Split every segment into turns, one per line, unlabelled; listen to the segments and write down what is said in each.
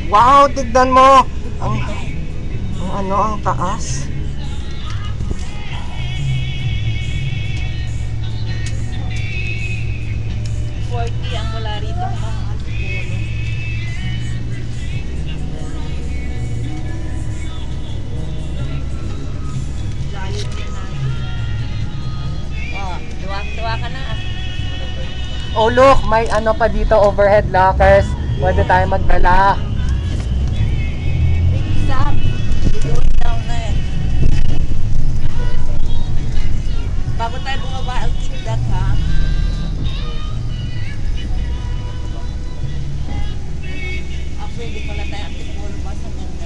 Wow, tignan mo! Ang taas.
Ang wala rito ang Antipolo. Layo niya natin. Oh, tuwa ka na.
Oh look, may ano pa dito, overhead lockers. Pwede tayo magdala.
Stop. Going down na eh. Bago tayo bumaba, I'll keep that ha. Pwede pala tayo Antipolo ba sa ganda.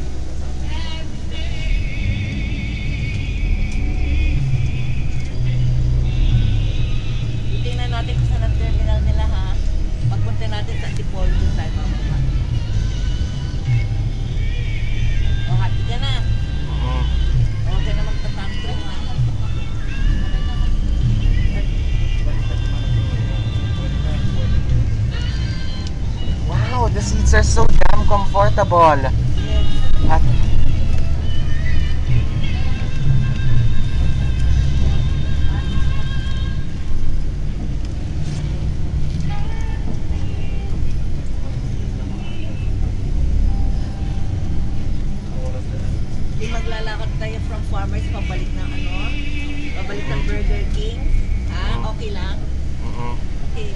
Tingnan natin kung saan ang terminal nila ha. Pagpunta natin sa Antipolo doon tayo mamama. O happy ka na. Huwag ka na magtatantro ha.
Wow, the seats are so damn comfortable.
Yes.
At
maglalakad tayo from Farmers pabalik ng pabalik ng Burger King. Ha? Okay lang? Okay.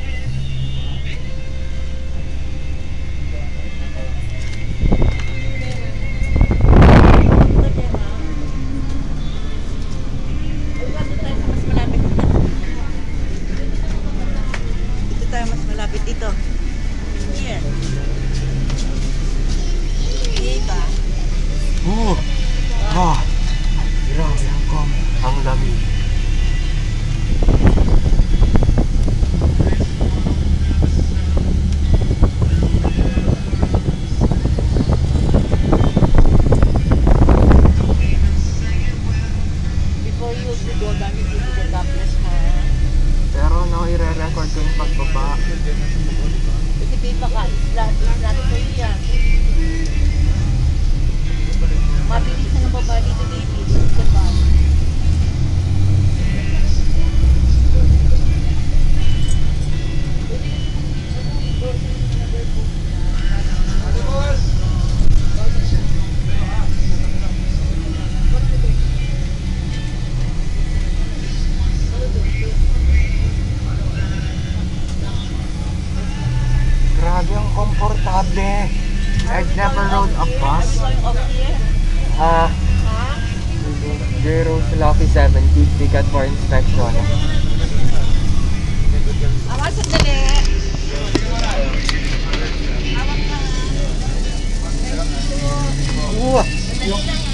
Dito. Here. Diba?
Grabe ang lamig.
Before you go down, you need to get topless ha.
Pero i-re-record ko yung pagbaba.
Kasi pipa ka, isla ko yan. Mabilis na ng baba dito, baby. Diba?
Grabe ang komportable. I've never rode a bus. Zero Lucky 70 ticket for inspection.
Awas sandali. Awak na.
Yung